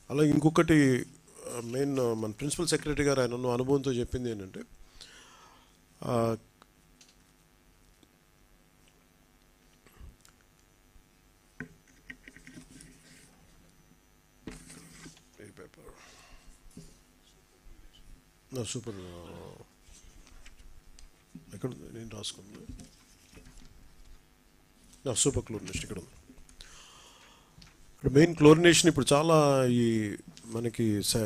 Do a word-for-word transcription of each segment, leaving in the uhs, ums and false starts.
అలాగే ఇంకొకటి మెయిన్ మన ప్రిన్సిపల్ సెక్రటరీ గారు ఆయన ఉన్న అనుభవంతో చెప్పింది ఏంటంటే సూపర్ ఎక్కడ నేను రాసుకుంది సూపర్ క్లోరినేషన్ ఇక్కడ ఉంది. మెయిన్ క్లోరినేషన్ ఇప్పుడు చాలా ఈ మనకి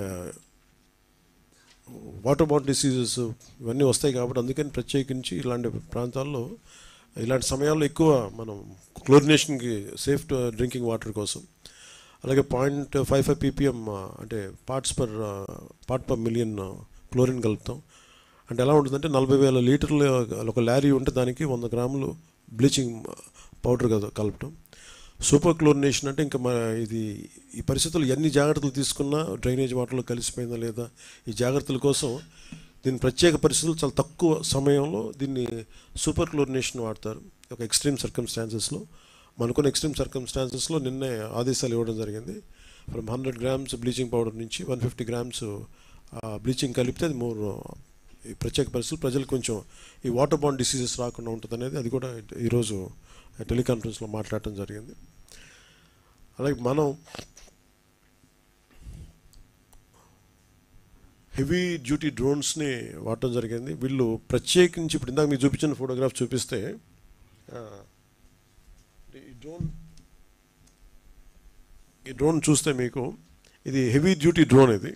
వాటర్ బాట్ డిసీజెస్ ఇవన్నీ వస్తాయి కాబట్టి అందుకని ప్రత్యేకించి ఇలాంటి ప్రాంతాల్లో ఇలాంటి సమయాల్లో ఎక్కువ మనం క్లోరినేషన్కి సేఫ్ డ్రింకింగ్ వాటర్ కోసం అలాగే పాయింట్ ఫైవ్ ఫైవ్ పీపీఎం అంటే parts per part per million chlorine కలుపుతాం. అంటే ఎలా ఉంటుందంటే నలభై వేల లీటర్లు ఒక లారీ ఉంటే దానికి వంద గ్రాములు బ్లీచింగ్ పౌడర్ కలపటం. సూపర్ క్లోరినేషన్ అంటే ఇంకా మన ఇది ఈ పరిస్థితులు ఎన్ని జాగ్రత్తలు తీసుకున్నా డ్రైనేజ్ వాటర్లో కలిసిపోయిందా లేదా ఈ జాగ్రత్తల కోసం దీని ప్రత్యేక పరిస్థితులు చాలా తక్కువ సమయంలో దీన్ని సూపర్ క్లోరినేషన్ వాడతారు. ఒక ఎక్స్ట్రీమ్ సర్కమ్స్టాన్సెస్లో మనకున్న ఎక్స్ట్రీమ్ సర్కమ్స్టాన్సెస్లో నిన్నే ఆదేశాలు ఇవ్వడం జరిగింది. From hundred grams bleaching powder నుంచి వన్ ఫిఫ్టీ గ్రామ్స్ బ్లీచింగ్ కలిపితే అది మోర్ ఈ ప్రత్యేక పరిస్థితులు ప్రజలు కొంచెం ఈ వాటర్ బాండ్ డిసీజెస్ రాకుండా ఉంటుంది అనేది అది కూడా ఈరోజు టెలికాన్ఫరెన్స్లో మాట్లాడటం జరిగింది. అలాగే మనం హెవీ డ్యూటీ డ్రోన్స్ని వాడటం జరిగింది. వీళ్ళు ప్రత్యేకించి ఇప్పుడు ఇందాక మీకు చూపించిన ఫోటోగ్రాఫ్ చూపిస్తే ఈ డ్రోన్ ఈ డ్రోన్ చూస్తే మీకు ఇది హెవీ డ్యూటీ డ్రోన్ ఇది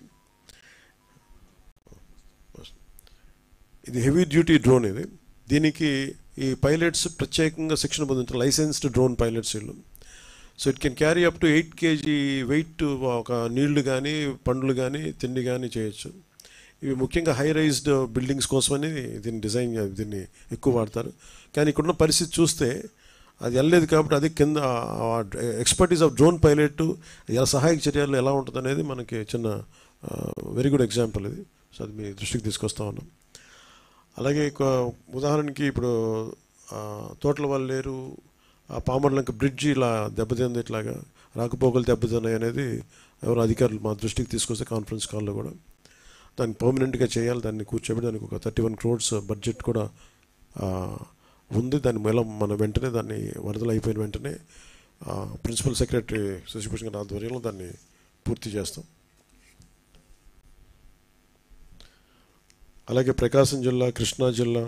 ఇది హెవీ డ్యూటీ డ్రోన్ ఇది దీనికి ఈ పైలట్స్ ప్రత్యేకంగా శిక్షణ పొందించారు, లైసెన్స్డ్ డ్రోన్ పైలట్స్ వీళ్ళు. So it can carry up to eight KG weight ఒక నీళ్లు కానీ పండ్లు కానీ తిండి కానీ చేయొచ్చు. ఇవి ముఖ్యంగా హై రైజ్డ్ బిల్డింగ్స్ కోసమని దీన్ని డిజైన్ దీన్ని ఎక్కువ వాడతారు. కానీ ఇక్కడున్న పరిస్థితి చూస్తే అది వెళ్ళలేదు కాబట్టి అది కింద ఎక్స్పర్టీస్ ఆఫ్ డ్రోన్ పైలట్ ఎలా సహాయక చర్యలు ఎలా ఉంటుంది అనేది మనకి చిన్న వెరీ గుడ్ ఎగ్జాంపుల్ ఇది. సో అది మీ దృష్టికి తీసుకొస్తా ఉన్నాం. అలాగే ఉదాహరణకి ఇప్పుడు తోటల వాళ్ళు లేరు పామర్లంక బ్రిడ్జి ఇలా దెబ్బతింది, ఇట్లాగా రాకపోకలు దెబ్బతిన్నాయి అనేది ఎవరు అధికారులు మా దృష్టికి తీసుకొస్తే కాన్ఫరెన్స్ కాల్లో కూడా దాన్ని పర్మనెంట్గా చేయాలి. దాన్ని కూర్చోబెట్టి దానికి ఒక థర్టీ వన్ క్రోడ్స్ బడ్జెట్ కూడా ఉంది. దాన్ని మళ్ళీ మన వెంటనే దాన్ని వరదలు అయిపోయిన వెంటనే ప్రిన్సిపల్ సెక్రటరీ శశిభూషణ్ గారి ఆధ్వర్యంలో దాన్ని పూర్తి చేస్తాం. అలాగే ప్రకాశం జిల్లా, కృష్ణా జిల్లా,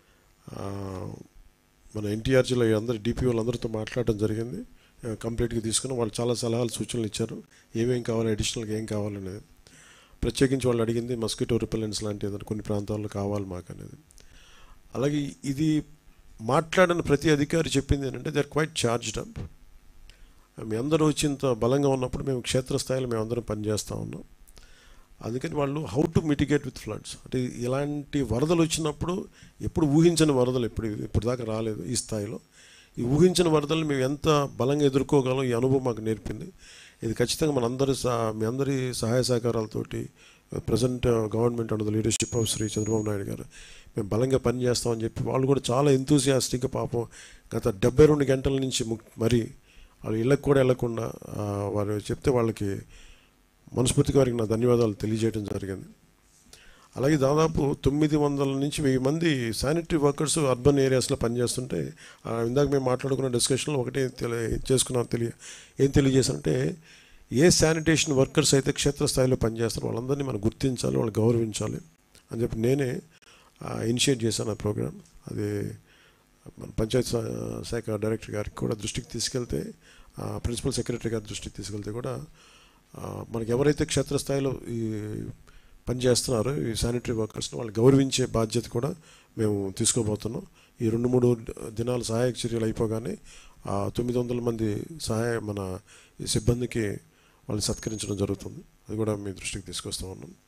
మన ఎన్టీఆర్ జిల్లా అందరు డిపిఓలు అందరితో మాట్లాడటం జరిగింది. కంప్లీట్గా తీసుకుని వాళ్ళు చాలా సలహాలు సూచనలు ఇచ్చారు, ఏమేం కావాలి అడిషనల్గా ఏం కావాలనేది. ప్రత్యేకించి వాళ్ళు అడిగింది మస్కిటో రిపెలెంట్స్ లాంటి కొన్ని ప్రాంతాల్లో కావాలి మాకు అనేది. అలాగే ఇది మాట్లాడిన ప్రతి అధికారి చెప్పింది ఏంటంటే they are quite charged up. మీ అందరూ వచ్చి ఇంత బలంగా ఉన్నప్పుడు మేము క్షేత్రస్థాయిలో మేము అందరం పనిచేస్తూ ఉన్నాం. అందుకని వాళ్ళు how to mitigate with floods అంటే ఇలాంటి వరదలు వచ్చినప్పుడు ఎప్పుడు ఊహించని వరదలు ఇప్పుడు ఇప్పుడు దాకా రాలేదు ఈ స్థాయిలో. ఈ ఊహించిన వరదలు మేము ఎంత బలంగా ఎదుర్కోగలం ఈ అనుభవం మాకు నేర్పింది. ఇది ఖచ్చితంగా మనందరి మీ అందరి సహాయ సహకారాలతోటి present government under the leadership of Shri Chandrababu Naidu గారు మేము బలంగా పనిచేస్తామని చెప్పి వాళ్ళు కూడా చాలా ఎంతూసియాస్టిక్గా పాపం గత డెబ్బై రెండు గంటల నుంచి మరి వాళ్ళు ఇళ్ళకు కూడా వెళ్ళకుండా వారు చెప్తే వాళ్ళకి మనస్ఫూర్తిగా వారికి నా ధన్యవాదాలు తెలియజేయడం జరిగింది. అలాగే దాదాపు తొమ్మిది వందల నుంచి వెయ్యి మంది శానిటరీ వర్కర్స్ అర్బన్ ఏరియాస్లో పనిచేస్తుంటే ఇందాక మేము మాట్లాడుకున్న డిస్కషన్లో ఒకటే తెలియ చేసుకున్నాం తెలియ ఏం తెలియజేశారంటే ఏ శానిటేషన్ వర్కర్స్ అయితే క్షేత్రస్థాయిలో పనిచేస్తారో వాళ్ళందరినీ మనం గుర్తించాలి, వాళ్ళు గౌరవించాలి అని చెప్పి నేనే ఇనిషియేట్ చేశాను ఆ ప్రోగ్రామ్. అది మన పంచాయత్ శాఖ డైరెక్టర్ గారికి కూడా దృష్టికి తీసుకెళ్తే ప్రిన్సిపల్ సెక్రటరీ గారి దృష్టికి తీసుకెళ్తే కూడా మనకి ఎవరైతే క్షేత్రస్థాయిలో ఈ పనిచేస్తున్నారో ఈ శానిటరీ వర్కర్స్ని వాళ్ళు గౌరవించే బాధ్యత కూడా మేము తీసుకోబోతున్నాం. ఈ రెండు మూడు దినాల సహాయక చర్యలు అయిపోగానే తొమ్మిది వందల మంది సహాయ మన ఈ సిబ్బందికి వాళ్ళని సత్కరించడం జరుగుతుంది. అది కూడా మీ దృష్టికి తీసుకొస్తా ఉన్నాం.